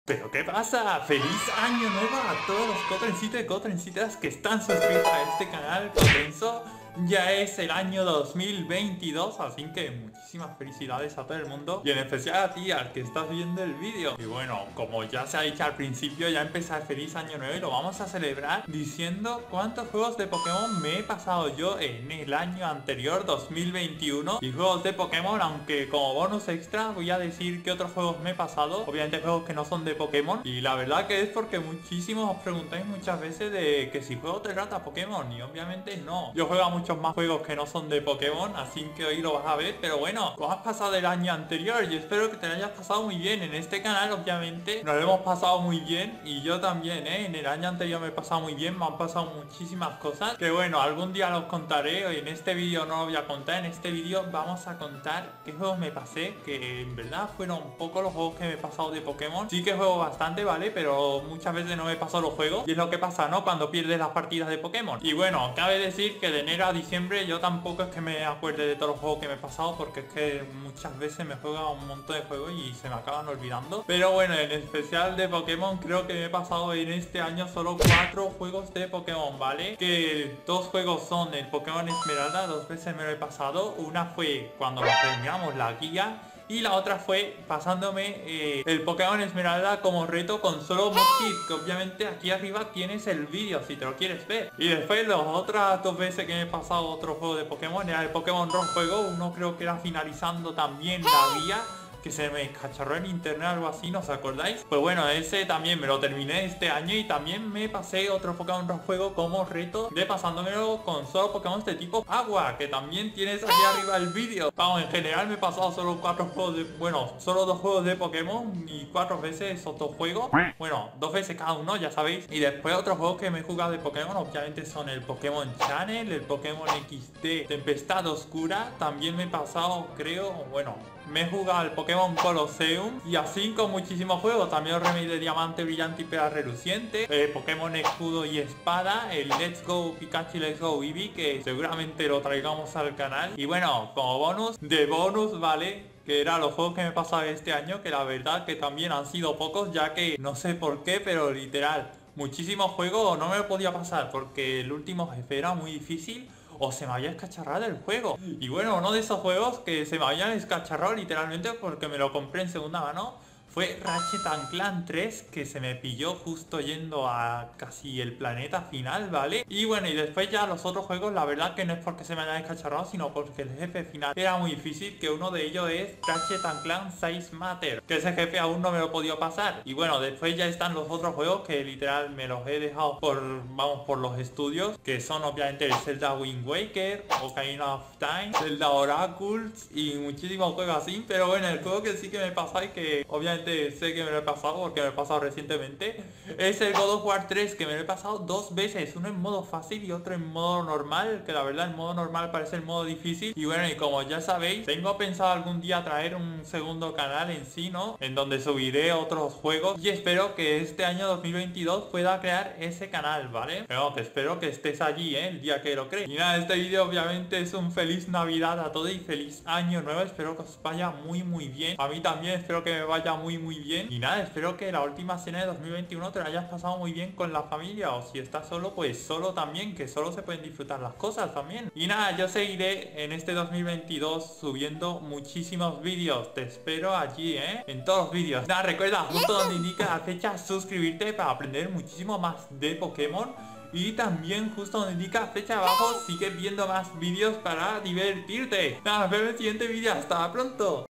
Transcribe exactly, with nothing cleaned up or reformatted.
¿Pero qué pasa? ¡Feliz año nuevo a todos los cotrencitos y cotrencitas que están suscritos a este canal Cotrenso! Ya es el año dos mil veintidós, así que muchísimas felicidades a todo el mundo y en especial a ti, al que estás viendo el vídeo. Y bueno, como ya se ha dicho al principio, ya empezó el feliz año nuevo y lo vamos a celebrar diciendo cuántos juegos de Pokémon me he pasado yo en el año anterior, dos mil veintiuno. Y juegos de Pokémon, aunque como bonus extra voy a decir qué otros juegos me he pasado. Obviamente juegos que no son de Pokémon. Y la verdad que es porque muchísimos os preguntáis muchas veces de que si juego te trata Pokémon. Y obviamente no. Yo juego a muchos más juegos que no son de Pokémon, así que hoy lo vas a ver. Pero bueno, ¿cómo has pasado el año anterior? Yo espero que te lo hayas pasado muy bien. En este canal obviamente nos lo hemos pasado muy bien. Y yo también, ¿eh? En el año anterior me he pasado muy bien. Me han pasado muchísimas cosas que bueno, algún día los contaré. Hoy en este vídeo no lo voy a contar. En este vídeo vamos a contar qué juegos me pasé, que en verdad fueron pocos los juegos que me he pasado de Pokémon. Sí que juego bastante, ¿vale? Pero muchas veces no me he pasado los juegos. Y es lo que pasa, ¿no? Cuando pierdes las partidas de Pokémon. Y bueno, cabe decir que de enero a diciembre yo tampoco es que me acuerde de todos los juegos que me he pasado, porque es que muchas veces me juega un montón de juegos y se me acaban olvidando. Pero bueno, en especial de Pokémon creo que me he pasado en este año solo cuatro juegos de Pokémon, ¿vale? Que dos juegos son el Pokémon Esmeralda, dos veces me lo he pasado. Una fue cuando nos terminamos la guía y la otra fue pasándome eh, el Pokémon Esmeralda como reto con solo Mudkip, que obviamente aquí arriba tienes el vídeo si te lo quieres ver. Y después las otras dos veces que me he pasado otro juego de Pokémon era el Pokémon Rojo Fuego. Uno creo que era finalizando también la guía, que se me cacharró en internet, algo así, ¿no os acordáis? Pues bueno, ese también me lo terminé este año y también me pasé otro Pokémon Rojo Fuego como reto de pasándomelo con solo Pokémon de tipo agua, que también tienes aquí arriba el vídeo. Vamos, en general me he pasado solo cuatro juegos de... bueno, solo dos juegos de Pokémon y cuatro veces esos dos juegos. Bueno, dos veces cada uno, ya sabéis. Y después otros juegos que me he jugado de Pokémon, obviamente son el Pokémon Channel, el Pokémon X D Tempestad Oscura. También me he pasado, creo, bueno, me he jugado el Pokémon Colosseum y así con muchísimos juegos. También el remake de Diamante Brillante y Perla Reluciente, el Pokémon Escudo y Espada, el Let's Go Pikachu y Let's Go Eevee, que seguramente lo traigamos al canal. Y bueno, como bonus, de bonus, ¿vale? Que eran los juegos que me he pasado este año, que la verdad que también han sido pocos, ya que no sé por qué, pero literal, muchísimos juegos no me lo podía pasar porque el último jefe era muy difícil o se me había escacharrado el juego. Y bueno, uno de esos juegos que se me habían escacharrado literalmente porque me lo compré en segunda mano fue Ratchet and Clank tres, que se me pilló justo yendo a casi el planeta final, ¿vale? Y bueno, y después ya los otros juegos, la verdad que no es porque se me hayan escacharrado, sino porque el jefe final era muy difícil, que uno de ellos es Ratchet and Clank Size Matter, que ese jefe aún no me lo he podido pasar. Y bueno, después ya están los otros juegos que literal me los he dejado por, vamos, por los estudios, que son obviamente el Zelda Wind Waker, Ocarina of Time, Zelda Oracles y muchísimos juegos así. Pero bueno, el juego que sí que me pasa y que obviamente sé que me lo he pasado porque me lo he pasado recientemente es el God of War tres, que me lo he pasado dos veces, uno en modo fácil y otro en modo normal, que la verdad el modo normal parece el modo difícil. Y bueno, y como ya sabéis, tengo pensado algún día traer un segundo canal en sí, ¿no? En donde subiré otros juegos y espero que este año dos mil veintidós pueda crear ese canal, ¿vale? Pero que espero que estés allí, ¿eh? El día que lo crees. Y nada, este vídeo obviamente es un feliz Navidad a todos y feliz año nuevo. Espero que os vaya muy muy bien. A mí también espero que me vaya muy muy bien. Y nada, espero que la última cena de dos mil veintiuno te la hayas pasado muy bien con la familia, o si estás solo, pues solo también, que solo se pueden disfrutar las cosas también. Y nada, yo seguiré en este dos mil veintidós subiendo muchísimos vídeos. Te espero allí, ¿eh? En todos los vídeos. Nada, recuerda, justo donde indica la fecha, suscribirte para aprender muchísimo más de Pokémon. Y también justo donde indica fecha abajo, sigue viendo más vídeos para divertirte. Nada, nos vemos en el siguiente vídeo. Hasta pronto.